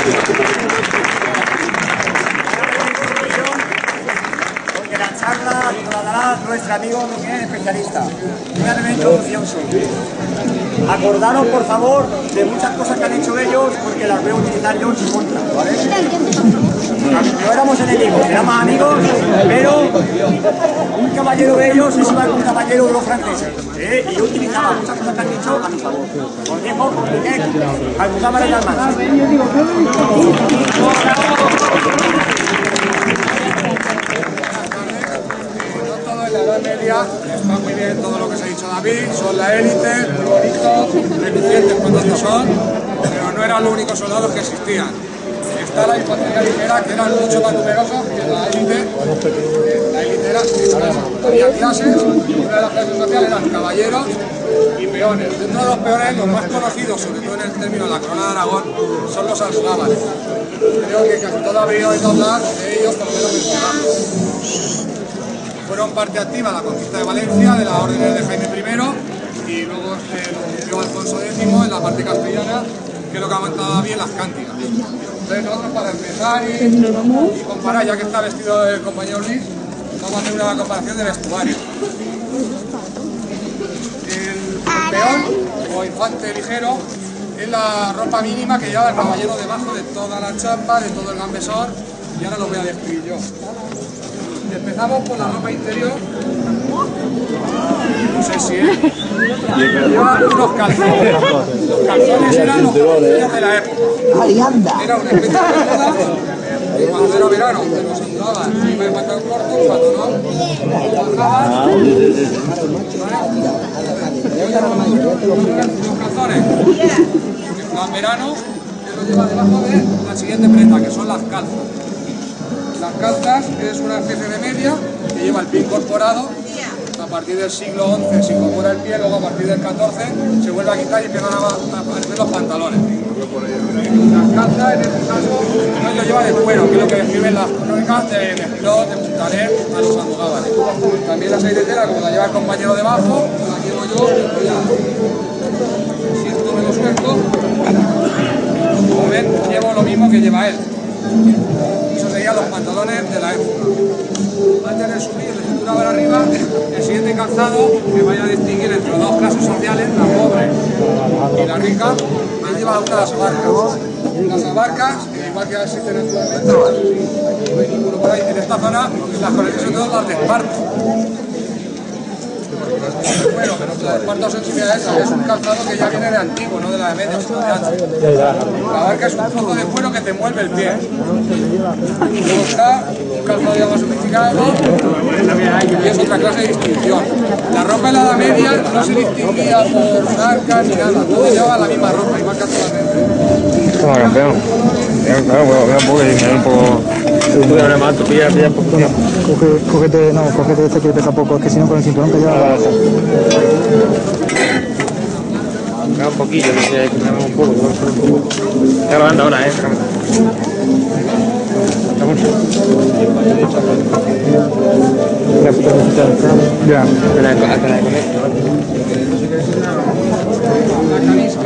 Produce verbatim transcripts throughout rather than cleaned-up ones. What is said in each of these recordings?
Porque la charla la dará nuestro amigo Miguel, especialista. Realmente orgulloso. Acordaros, por favor, de muchas cosas que han hecho ellos, porque las voy a utilizar yo en su contra, ¿vale? No éramos enemigos, éramos amigos, pero un caballero de ellos se iba con un caballero de los franceses, ¿eh? Y yo utilizaba muchas cosas que han dicho a mi favor. Por tiempo, compliqué, ayudaba en las manos. En la Edad Media está muy bien todo lo que se ha dicho David, son la élite, muy bonitos, relucientes cuando no son, pero no eran los únicos soldados que existían. Está la infantería ligera, que eran mucho más numerosos que la élite. La élite era escasa. Había clases, y una de las clases sociales eran caballeros y peones. Dentro de los peones, los más conocidos, sobre todo en el término de la corona de Aragón, son los almogávares. Creo que casi todo habría oído hablar de ellos, por lo menos mencionados. Fueron parte activa de la conquista de Valencia, de las órdenes de Jaime primero, y luego se lo cumplió Alfonso décimo en la parte castellana, que es lo que ha comentado bien las cánticas. Entonces nosotros, para empezar y, y comparar, ya que está vestido el compañero Luis, vamos a hacer una comparación de vestuario. El, el peón o infante ligero es la ropa mínima que lleva el caballero debajo de toda la chapa, de todo el gambesón, y ahora lo voy a describir yo. Empezamos por la ropa interior. No sé si es. Lleva unos calzones. Los calzones eran los calzones de la época. Era una especie de moda. Cuando era verano, te los andabas, iba en pantalón corto, cuando no, bajabas. Los calzones. En verano, que lo lleva debajo de la siguiente prenda, que son las calzas. Las calzas es una especie de media que lleva el pie incorporado. A partir del siglo once se incorpora el pie, luego a partir del catorce se vuelve a quitar y empiezan a aparecer los pantalones. Las calzas en este caso no lo lleva de cuero, que es lo que describen las crónicas de Mejilón, de Puntaner, a los almogávares. También las hay de tela, como la lleva el compañero debajo, la llevo yo, si esto me lo suelto, como ven, llevo lo mismo que lleva él. Esos serían los pantalones de la época. Antes de subir de cintura para arriba, el siguiente calzado que vaya a distinguir entre las dos clases sociales, la pobre y la rica, él lleva unas abarcas. Las abarcas, igual que existen actualmente, no hay ninguno por ahí. En esta zona las conocen sobre todo las de esparto. Bueno, pero la de esparto son similares, es un calzado que ya viene de antiguo, no de la de media, sino de ancho. La abarca es un trozo de cuero que te mueve el pie. Luego está un calzado ya más sofisticado y es otra clase de distinción. La ropa en la Edad Media no se distinguía por marcas ni nada, todos llevaban la misma ropa, igual que actualmente. Toma, campeón. Claro, bueno, un poco, me da un poco... Un poco de más, tú pillas, pillas poco. Coge, cógete, no, cógete este que pesa poco, es que si no con el cinturón que lleva... Me da un poquillo, no sé, me da un poco. Ya grabando ahora, eh. Ya. Te la de comer. La camisa.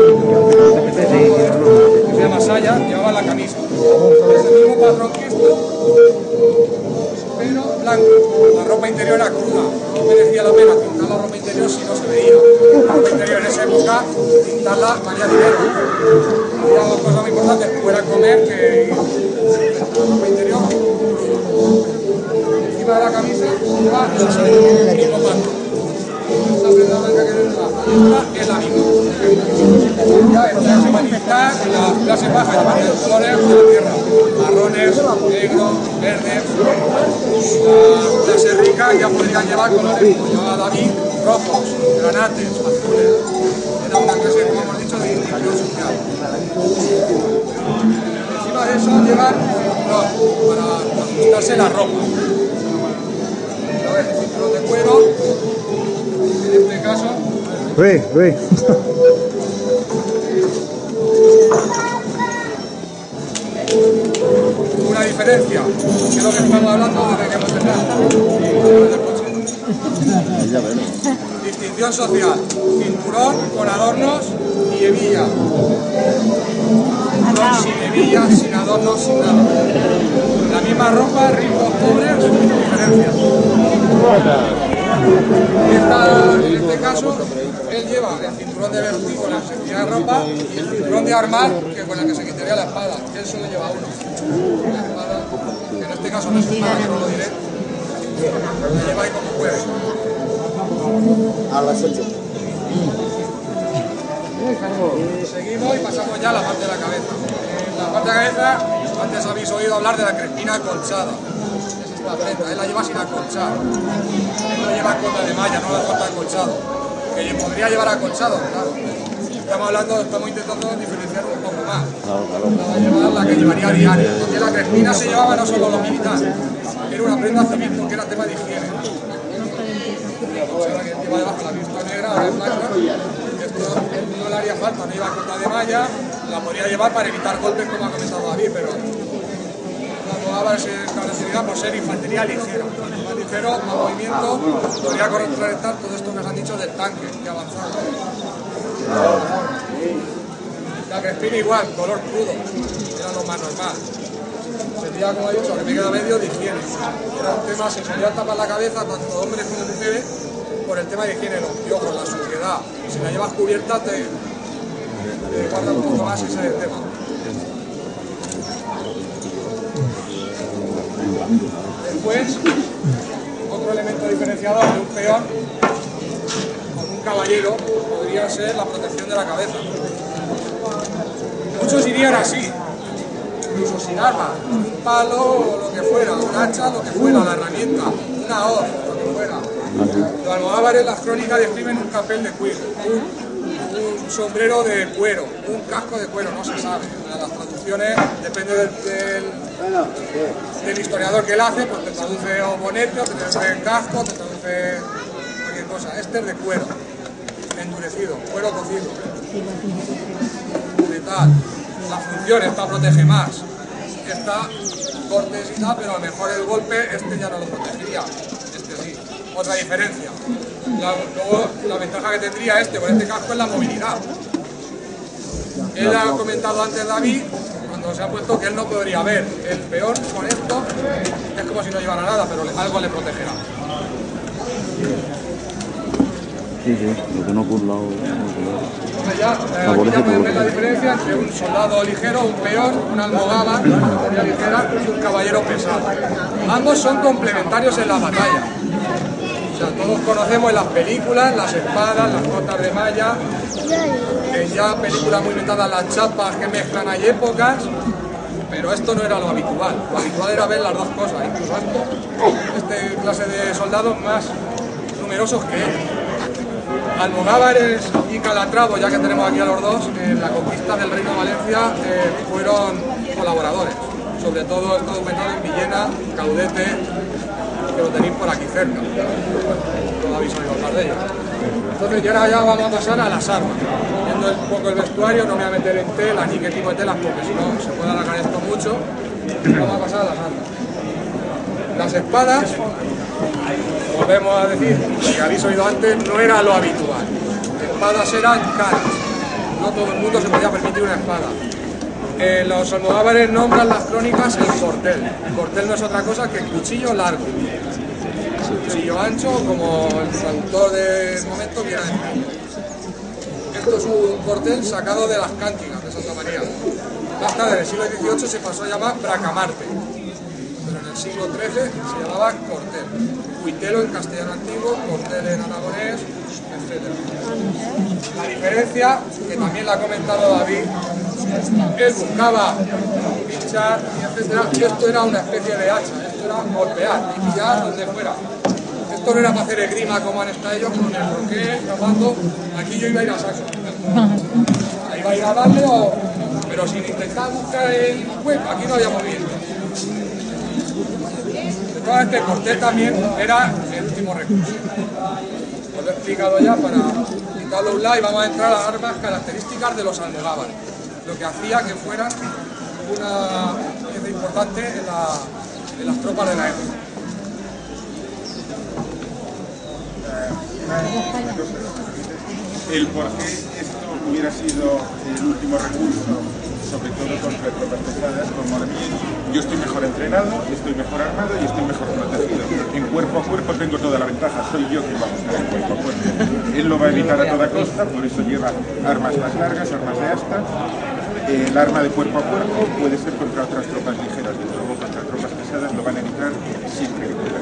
Se llama saya, llevaba la camisa. Es el mismo patrón que esto, pero blanco. La ropa interior era cruda. No merecía la pena pintar la ropa interior si no se veía. La ropa interior en esa época, pintarla valía dinero. Había dos cosas muy importantes, fuera comer que la ropa interior. Encima de la camisa lleva la saya, el mismo patrón. Esta prenda blanca que es la es la misma. Ya está se manifiesta en las clases bajas, llevan los colores de la tierra, marrones, negros, verdes. Las clases ricas ya podrían llevar colores como llevaba David, rojos, granates, azules. Era una clase, como hemos dicho, de distinción social. Encima de eso llevan cinturón para ajustarse la ropa. A ver, cinturón de cuero. En este caso, Uy, uy. una diferencia, que es lo que estamos hablando desde que hemos empezado. Distinción social, cinturón con adornos y hebilla. Cinturón sin hebilla, sin adornos, sin nada. La misma ropa, ritmos pobres, diferencias. Esta, en este caso, él lleva el cinturón de vestir con la sencilla de ropa y el cinturón de armar que con el que se quitaría la espada. Él solo lleva uno. La espada, que en este caso no es espada, que no lo diré. La lleva ahí como puede. A las ocho. Seguimos y pasamos ya a la parte de la cabeza. En la parte de la cabeza, antes habéis oído hablar de la crespina acolchada. Esa es la prenda, él la lleva sin acolchar. Él no lleva cota de malla, no la falta acolchado. Que podría llevar acolchado, claro. Estamos hablando, estamos intentando diferenciar un poco más. La va a llevar la que llevaría a diario. Porque la crespina se llevaba no solo los militares, era una prenda civil porque era tema de higiene. Ahora que lleva debajo la pista negra, ahora es blanca. Esto no le haría falta, no lleva corta de malla, la podría llevar para evitar golpes como ha comentado David, pero la Almogávar se caracteriza por ser infantería ligera. Más ligero, más movimiento, podría contrarrestar todo esto que os han dicho del tanque que avanzaba. La crespina igual, color crudo, era lo más normal. Sería, como he dicho, que me queda medio de higiene. Era un tema, se solía tapar la cabeza, tanto hombres como mujeres, por el tema de higiene, los piojos, la suciedad. Si la llevas cubierta, te, te guarda un poco más ese tema. Después, otro elemento diferenciador de un peón con un caballero podría ser la protección de la cabeza. Muchos irían así, incluso sin arma, un palo o lo que fuera, un hacha, lo que fuera, la herramienta, una hoz, lo que fuera. Los almogávares, las crónicas describen un capel de cuero, un, un sombrero de cuero, un casco de cuero, no se sabe. Las traducciones depende del, del, del historiador que él hace, pues te traduce o bonete, o te traduce casco, te traduce cualquier cosa. Este es de cuero, endurecido, cuero cocido. Metal. La función, esta protege más. Esta cortes y tal, pero a lo mejor el golpe este ya no lo protegería. Este sí. Otra diferencia. La, luego, la ventaja que tendría este con este casco es la movilidad. Él ha comentado antes David, cuando se ha puesto que él no podría ver el peón con esto, es como si no llevara nada, pero algo le protegerá. Sí, sí, lo que no por un lado. Entonces ya, eh, aquí ya pueden ver la diferencia entre un soldado ligero, un peón, un almogávar, una infantería ligera y un caballero pesado. Ambos son complementarios en la batalla. O sea, todos conocemos en las películas, las espadas, las cotas de malla, eh, ya películas muy inventadas, las chapas que mezclan, hay épocas, pero esto no era lo habitual. Lo habitual era ver las dos cosas, incluso esto, este clase de soldados más numerosos que él. Almogávares y Calatravo, ya que tenemos aquí a los dos, en la conquista del Reino de Valencia eh, fueron colaboradores. Sobre todo está documentado en Villena, Caudete, que lo tenéis por aquí cerca. No habéis oído hablar de ellos. Entonces ya ahora ya vamos a pasar a las armas. Viendo un poco el vestuario, no me voy a meter en tela ni qué tipo de telas, porque si no se puede alargar esto mucho. Vamos a pasar a las armas. Las espadas, volvemos a decir, lo que habéis oído antes, no era lo habitual. Espadas eran caras, no todo el mundo se podía permitir una espada. Eh, los almogávares nombran las crónicas el cortel. El cortel no es otra cosa que cuchillo largo. Cuchillo ancho, como el traductor del momento quiera decir. Esto es un cortel sacado de las cántigas de Santa María. Más tarde, en el siglo dieciocho, se pasó a llamar bracamarte. Pero en el siglo trece se llamaba cortel. Cuitelo en castellano antiguo, cortel en aragonés, etcétera. La diferencia, que también la ha comentado David, él buscaba pinchar, etcétera, y esto era una especie de hacha, esto era golpear y pillar donde fuera. Esto no era para hacer esgrima como han estado ellos con el roque, grabando. Aquí yo iba a ir a saco. Ahí iba a ir a darle, o... pero sin intentar buscar el hueco, aquí no había movimiento. Este cortel también era el último recurso. Os lo he explicado ya para quitarlo a un lado y vamos a entrar a las armas características de los almogávares. Lo que hacía que fueran una pieza importante en, la, en las tropas de la época. El por qué esto hubiera sido el último recurso, sobre todo contra tropas pesadas, como a mí, yo estoy mejor entrenado, estoy mejor armado y estoy mejor protegido. En cuerpo a cuerpo tengo toda la ventaja, soy yo quien va a buscar el cuerpo a cuerpo. Él lo va a evitar a toda costa, por eso lleva armas más largas, armas de asta. El arma de cuerpo a cuerpo puede ser contra otras tropas ligeras, desde luego contra tropas pesadas lo van a evitar siempre que puedan.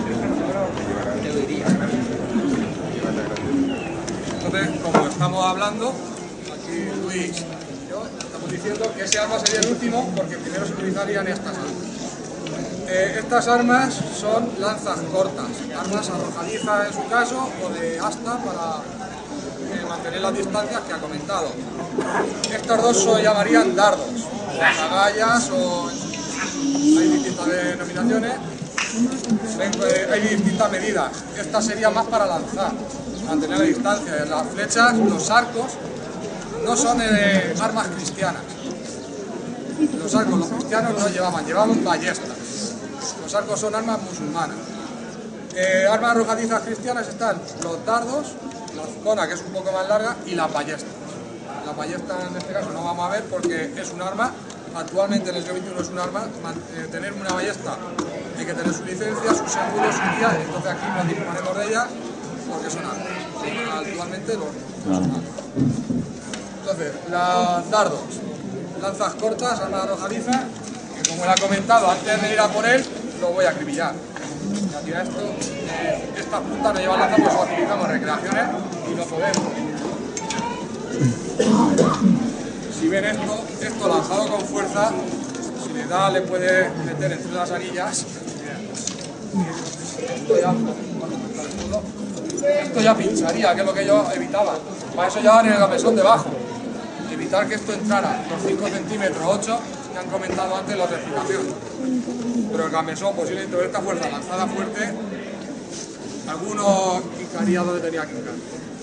Entonces, como estamos hablando, aquí Luis y yo estamos diciendo que ese arma sería el último porque primero se utilizarían estas armas. Eh, estas armas son lanzas cortas, armas arrojadizas en su caso o de asta para eh, mantener las distancias que ha comentado. Estos dos se llamarían dardos, agallas o hay distintas denominaciones, hay distintas medidas. Esta sería más para lanzar, mantener la distancia. Las flechas, los arcos, no son eh, armas cristianas. Los arcos los cristianos no llevaban, llevaban ballestas. Los arcos son armas musulmanas. Eh, armas arrojadizas cristianas están los dardos, la azcona, que es un poco más larga, y las ballestas. La ballesta en este caso no vamos a ver porque es un arma. Actualmente en el siglo veintiuno es un arma. Eh, tener una ballesta hay que tener su licencia, su seguro, su guía, entonces aquí no disponemos de ella porque son armas. Actualmente no son armas. Entonces, los dardos, lanzas cortas, armas arrojadizas, que como él ha comentado, antes de ir a por él, lo voy a acribillar. Ya esto, eh, estas puntas no llevan lanzas, pues lo utilizamos en recreaciones y no podemos. Si ven esto, esto lanzado con fuerza, si le da, le puede meter entre las anillas. Esto ya, esto ya pincharía, que es lo que ellos evitaban. Para eso llevaban el gamesón debajo. Evitar que esto entrara los cinco centímetros, ocho, que han comentado antes la respiración. Pero el gamesón, posiblemente con esta fuerza lanzada fuerte, algunos hincaría donde tenía que hincar.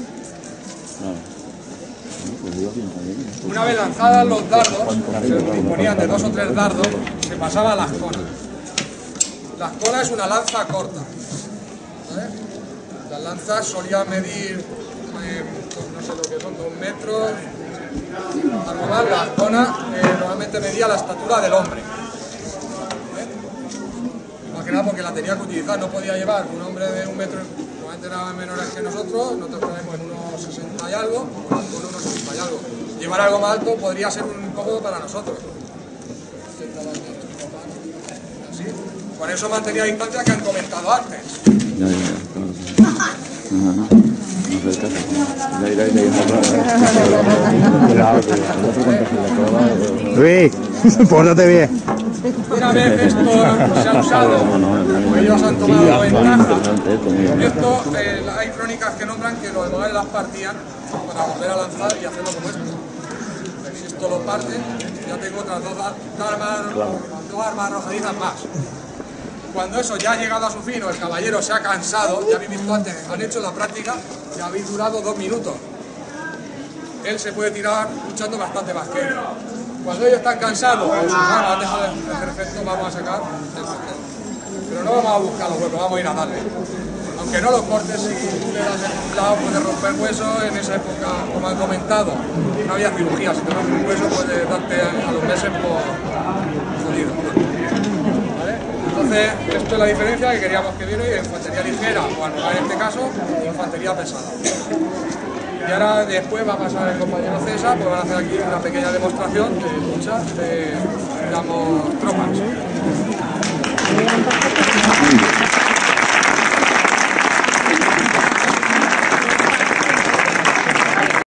Una vez lanzadas los dardos, se disponían de dos o tres dardos, se pasaba a la azcona. La azcona es una lanza corta. ¿Vale? Las lanzas solían medir, eh, no sé lo que son, dos metros. Normal, la azcona eh, normalmente medía la estatura del hombre. ¿Vale? Más que nada porque la tenía que utilizar, no podía llevar un hombre de un metro, normalmente eran menores que nosotros, nosotros tenemos en unos sesenta y algo, con unos sesenta y algo. Llevar algo más alto podría ser un incómodo para nosotros. Así. Por eso mantenía distancia que han comentado antes. Ya, ya, ya. Luis, pórtate bien. Una vez esto se ha usado, ellos han tomado ventaja. Esto, eh, hay crónicas que nombran que los demás las partían para volver a lanzar y hacerlo como esto. Si esto lo parten, ya tengo otras dos armas, dos armas arrojadizas más. Cuando eso ya ha llegado a su fin o el caballero se ha cansado, ya habéis visto antes, han hecho la práctica, ya habéis durado dos minutos. Él se puede tirar luchando bastante más que él. Cuando ellos están cansados o sus armas han dejado de hacer efecto, vamos a sacar el pastel. Pero no vamos a buscar los huecos, vamos a ir a darle. Aunque no los cortes, si tú le das en un lado puedes romper huesos. En esa época, como han comentado, no había cirugía, si te rompes un hueso puedes darte a los meses por jodido. ¿Vale? Entonces, esto es la diferencia que queríamos que viera, infantería ligera, o al en este caso, infantería pesada. Y ahora después va a pasar el compañero César, pues van a hacer aquí una pequeña demostración de lucha de, digamos, tropas.